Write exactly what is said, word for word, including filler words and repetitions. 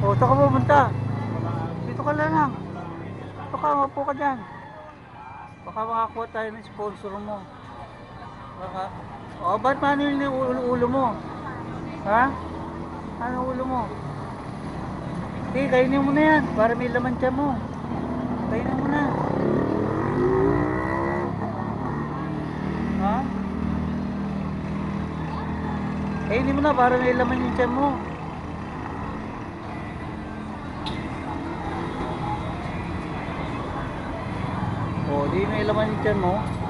O, saan ka pupunta? Dito ka lang lang. Dito ka, mapo ka dyan. Baka makakuha tayo ng sponsor mo. Baka... O, ba't manil yung ulo, ulo mo? Ha? Ano ulo mo? Sige, kainin mo na yan. Para may laman tiyan mo. Kainin mo na. Ha? Kainin mo na para may laman yung tiyan mo. O, di may laman yung tiyan mo.